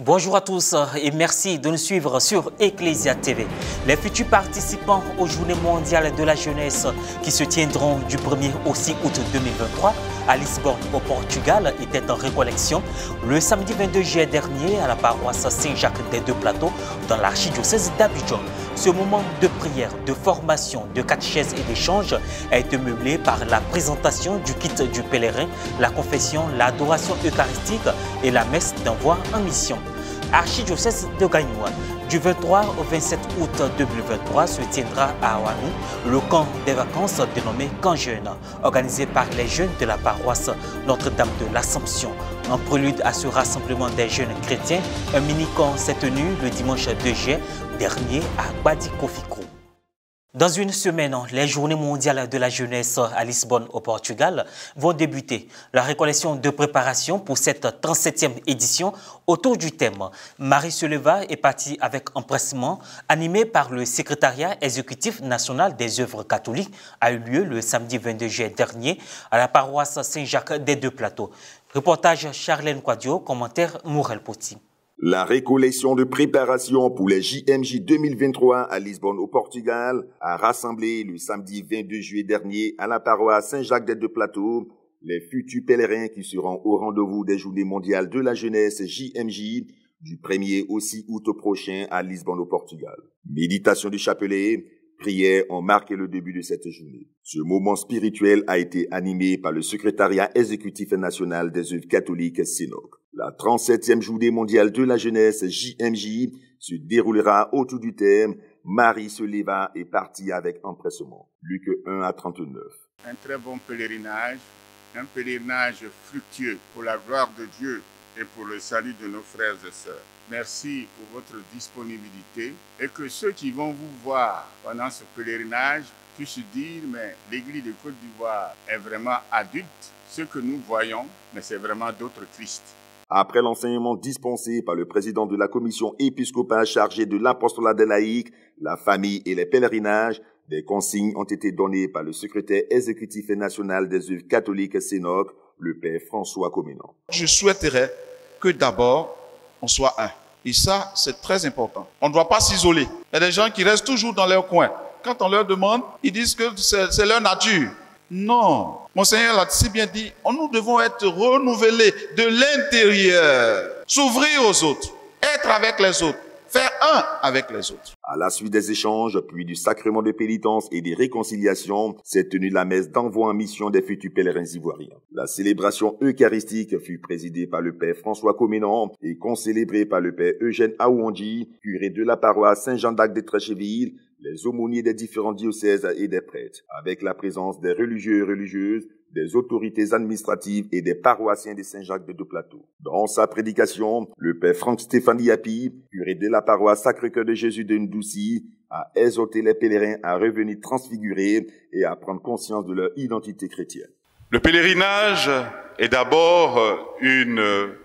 Bonjour à tous et merci de nous suivre sur Ecclesia TV. Les futurs participants aux Journées mondiales de la jeunesse qui se tiendront du 1er au 6 août 2023 à Lisbonne au Portugal étaient en récollection le samedi 22 juillet dernier à la paroisse Saint-Jacques des Deux Plateaux dans l'archidiocèse d'Abidjan. Ce moment de prière, de formation, de catéchèse et d'échange a été meublé par la présentation du kit du pèlerin, la confession, l'adoration eucharistique et la messe d'envoi en mission. Archidiocèse de Gagnoua. Du 23 au 27 août 2023 se tiendra à Ouanou le camp des vacances dénommé Camp Jeune, organisé par les jeunes de la paroisse Notre-Dame de l'Assomption. En prélude à ce rassemblement des jeunes chrétiens, un mini-camp s'est tenu le dimanche 2 juillet dernier à Badikofikro. Dans une semaine, les Journées mondiales de la jeunesse à Lisbonne au Portugal vont débuter. La récollection de préparation pour cette 37e édition autour du thème Marie se leva est partie avec empressement, animée par le secrétariat exécutif national des œuvres catholiques, a eu lieu le samedi 22 juillet dernier à la paroisse Saint-Jacques des Deux Plateaux. Reportage Charlène Quadio, commentaire Mourel Poti. La récollection de préparation pour les JMJ 2023 à Lisbonne au Portugal a rassemblé le samedi 22 juillet dernier à la paroisse Saint-Jacques des Deux Plateaux les futurs pèlerins qui seront au rendez-vous des Journées mondiales de la jeunesse JMJ du 1er au 6 août prochain à Lisbonne au Portugal. Méditation du chapelet, prières ont marqué le début de cette journée. Ce moment spirituel a été animé par le secrétariat exécutif national des œuvres catholiques SENOC. La 37e Journée mondiale de la jeunesse JMJ se déroulera autour du thème Marie se leva et partit avec empressement. Luc 1 à 39. Un très bon pèlerinage, un pèlerinage fructueux pour la gloire de Dieu et pour le salut de nos frères et sœurs. Merci pour votre disponibilité et que ceux qui vont vous voir pendant ce pèlerinage puissent dire mais l'Église de Côte d'Ivoire est vraiment adulte. Ce que nous voyons, mais c'est vraiment d'autres Christ. Après l'enseignement dispensé par le président de la commission épiscopale chargée de l'apostolat des laïcs, la famille et les pèlerinages, des consignes ont été données par le secrétaire exécutif national des œuvres catholiques SENOC, le père François Comenan. Je souhaiterais que d'abord, on soit un. Et ça, c'est très important. On ne doit pas s'isoler. Il y a des gens qui restent toujours dans leur coin. Quand on leur demande, ils disent que c'est leur nature. Non. Monseigneur l'a si bien dit, nous devons être renouvelés de l'intérieur, s'ouvrir aux autres, être avec les autres, faire un avec les autres. À la suite des échanges, puis du sacrement de pénitence et des réconciliations, s'est tenue la messe d'envoi en mission des futurs pèlerins ivoiriens. La célébration eucharistique fut présidée par le père François Comenan et concélébrée par le père Eugène Aouandji, curé de la paroisse Saint-Jean d'Arc de Trécheville, les aumôniers des différents diocèses et des prêtres, avec la présence des religieux et religieuses, des autorités administratives et des paroissiens de Saint-Jacques des Deux Plateaux. Dans sa prédication, le père Franck Stéphanie Yapi, curé de la paroisse Sacré-Cœur de Jésus de Ndouci, a exhorté les pèlerins à revenir transfigurés et à prendre conscience de leur identité chrétienne. Le pèlerinage est d'abord une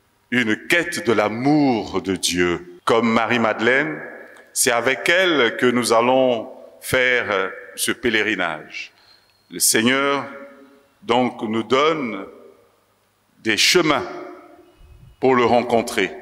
quête de l'amour de Dieu. Comme Marie-Madeleine, c'est avec elle que nous allons faire ce pèlerinage. Le Seigneur, donc, nous donne des chemins pour le rencontrer.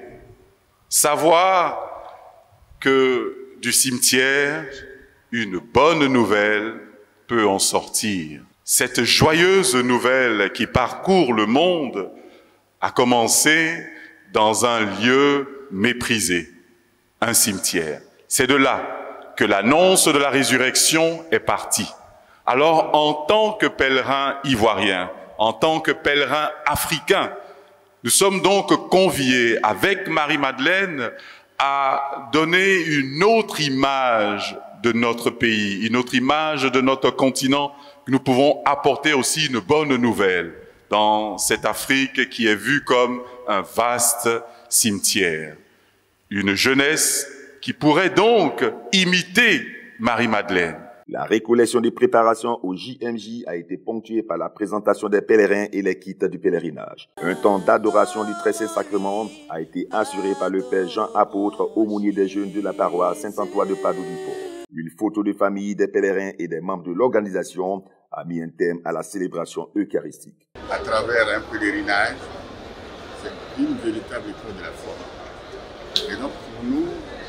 Savoir que du cimetière, une bonne nouvelle peut en sortir. Cette joyeuse nouvelle qui parcourt le monde a commencé dans un lieu méprisé, un cimetière. C'est de là que l'annonce de la résurrection est partie. Alors, en tant que pèlerins ivoiriens, en tant que pèlerins africains, nous sommes donc conviés avec Marie-Madeleine à donner une autre image de notre pays, une autre image de notre continent, que nous pouvons apporter aussi une bonne nouvelle dans cette Afrique qui est vue comme un vaste cimetière. Une jeunesse qui pourrait donc imiter Marie-Madeleine. La récollection des préparations au JMJ a été ponctuée par la présentation des pèlerins et les kits du pèlerinage. Un temps d'adoration du Très Saint Sacrement a été assuré par le père Jean Apôtre, aumônier des jeunes de la paroisse Saint-Antoine de Padoue-du-Port. Une photo de famille des pèlerins et des membres de l'organisation a mis un thème à la célébration eucharistique. À travers un pèlerinage, c'est une véritable école de la foi. Et donc pour nous,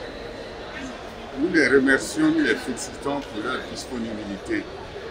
nous les remercions, nous les félicitons pour leur disponibilité,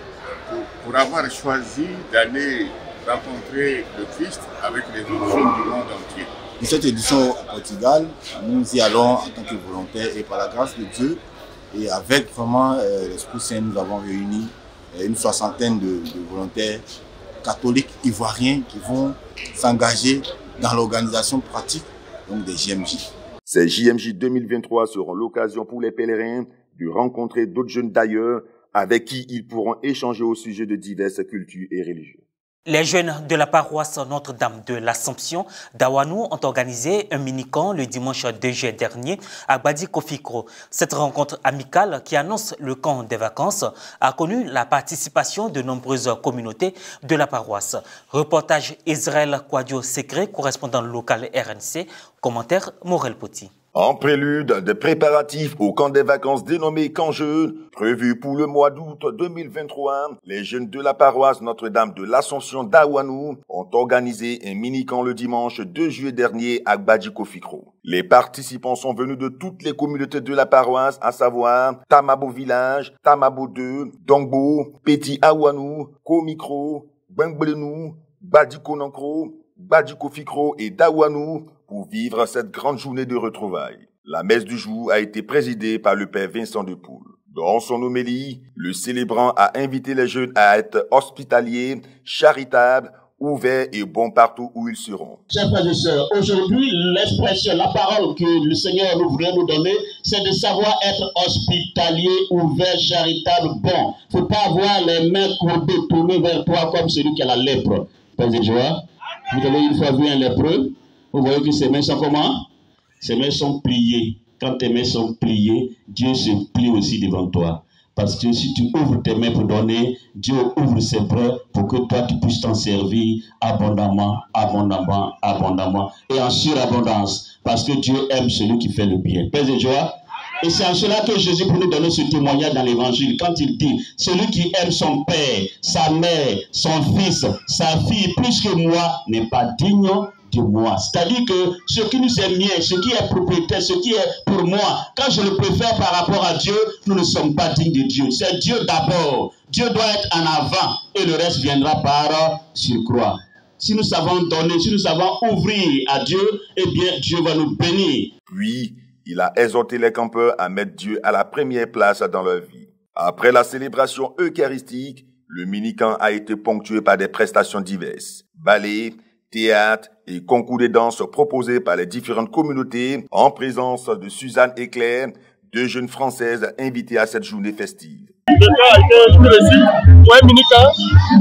pour avoir choisi d'aller rencontrer le Christ avec les autres jeunes du monde entier. Pour cette édition au Portugal, nous y allons en tant que volontaires et par la grâce de Dieu et avec vraiment l'Esprit Saint, nous avons réuni une soixantaine de volontaires catholiques ivoiriens qui vont s'engager dans l'organisation pratique donc des JMJ. Ces JMJ 2023 seront l'occasion pour les pèlerins de rencontrer d'autres jeunes d'ailleurs avec qui ils pourront échanger au sujet de diverses cultures et religions. Les jeunes de la paroisse Notre-Dame de l'Assomption d'Awanou ont organisé un mini-camp le dimanche 2 juillet dernier à Badi Kofikro. Cette rencontre amicale qui annonce le camp des vacances a connu la participation de nombreuses communautés de la paroisse. Reportage Israël Kouadio-Secret, correspondant local RNC, commentaire Morel Poti. En prélude des préparatifs au camp des vacances dénommé Camp Jeune, prévu pour le mois d'août 2023, les jeunes de la paroisse Notre-Dame de l'Assomption d'Awanou ont organisé un mini-camp le dimanche 2 juillet dernier à Badi Kofikro. Les participants sont venus de toutes les communautés de la paroisse, à savoir Tamabo Village, Tamabo 2, Dongbo, Petit Awanou, Komikro, Bengbelenou, Badi Konankro, Badi Kofikro et d'Awanou, pour vivre cette grande journée de retrouvailles. La messe du jour a été présidée par le père Vincent de Poul. Dans son homélie, le célébrant a invité les jeunes à être hospitaliers, charitables, ouverts et bons partout où ils seront. Chers frères et sœurs, aujourd'hui, l'expression, la parole que le Seigneur nous voulait nous donner, c'est de savoir être hospitalier, ouvert, charitable, bon. Il ne faut pas avoir les mains courbées, tournées vers toi comme celui qui a la lèpre. Père de joie, vous avez une fois vu un lépreux? Vous voyez que ses mains sont comment? Ses mains sont pliées. Quand tes mains sont pliées, Dieu se plie aussi devant toi. Parce que si tu ouvres tes mains pour donner, Dieu ouvre ses bras pour que toi tu puisses t'en servir abondamment, abondamment, abondamment et en surabondance. Parce que Dieu aime celui qui fait le bien. Père de joie. Et c'est en cela que Jésus peut nous donner ce témoignage dans l'évangile. Quand il dit, celui qui aime son père, sa mère, son fils, sa fille, plus que moi, n'est pas digne de moi. C'est-à-dire que ce qui nous est mien, ce qui est propriétaire, ce qui est pour moi, quand je le préfère par rapport à Dieu, nous ne sommes pas dignes de Dieu. C'est Dieu d'abord. Dieu doit être en avant et le reste viendra par surcroît. Si nous savons donner, si nous savons ouvrir à Dieu, eh bien Dieu va nous bénir. Puis, il a exhorté les campeurs à mettre Dieu à la première place dans leur vie. Après la célébration eucharistique, le mini-camp a été ponctué par des prestations diverses. Ballet, théâtre et concours de danse proposés par les différentes communautés en présence de Suzanne et Claire, deux jeunes françaises invitées à cette journée festive. Le camp a été une réussite pour un mini-camp.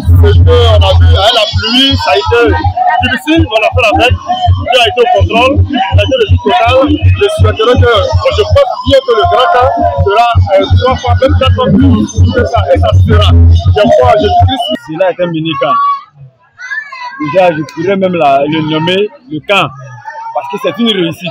On a vu à la pluie, ça a été difficile, on a fait avec. Dieu a été au contrôle, ça a été réussite totale. Je souhaiterais que, je pense bien que le grand camp sera 3 fois, même 4 fois plus que ça, et ça sera. Je crois, Jésus-Christ. Cela est un mini-camp. Déjà, je pourrais même le nommer le camp, parce que c'est une réussite.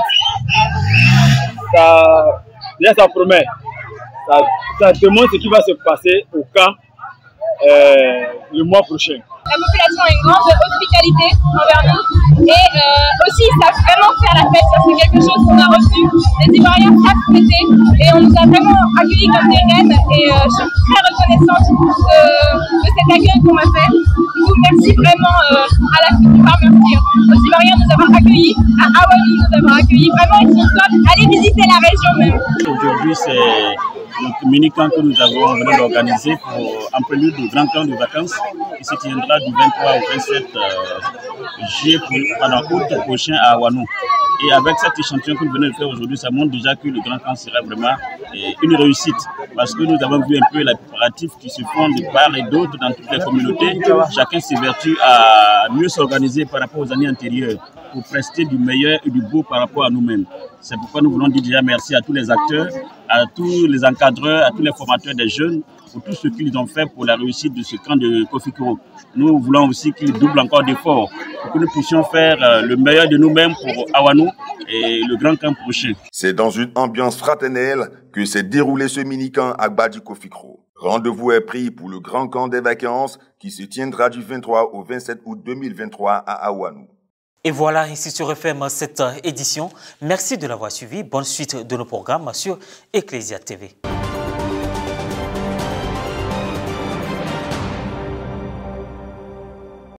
Déjà, ça promet. Ça demande ce qui va se passer au camp le mois prochain. La population a une grande hospitalité envers nous et aussi ils savent vraiment faire la fête. Ça c'est quelque chose qu'on a reçu des Ivoiriens chaque été et on nous a vraiment accueillis comme des reines et je suis très reconnaissante de cet accueil qu'on m'a fait. Du coup merci vraiment à la Culture par Mercure, aux Ivoiriens de nous avoir accueillis, à Awanou de nous avoir accueillis. Vraiment ils sont top. Allez visiter la région même. Aujourd'hui c'est notre mini-camp que nous avons venu d'organiser en prélude du grand camp de vacances qui se tiendra du 23 au 27 juillet pendant août prochain à Awanou. Et avec cet échantillon que nous venons de faire aujourd'hui, ça montre déjà que le grand camp sera vraiment une réussite. Parce que nous avons vu un peu les préparatifs qui se font de part et d'autre dans toutes les communautés. Chacun s'évertue à mieux s'organiser par rapport aux années antérieures pour prester du meilleur et du beau par rapport à nous-mêmes. C'est pourquoi nous voulons dire déjà merci à tous les acteurs, à tous les encadreurs, à tous les formateurs des jeunes, pour tout ce qu'ils ont fait pour la réussite de ce camp de Kofikro. Nous voulons aussi qu'ils doublent encore d'efforts pour que nous puissions faire le meilleur de nous-mêmes pour Awanou et le grand camp prochain. C'est dans une ambiance fraternelle que s'est déroulé ce mini-camp à Badi Kofikro. Rendez-vous est pris pour le grand camp des vacances qui se tiendra du 23 au 27 août 2023 à Awanou. Et voilà, ici se referme cette édition. Merci de l'avoir suivi. Bonne suite de nos programmes sur Ecclesia TV.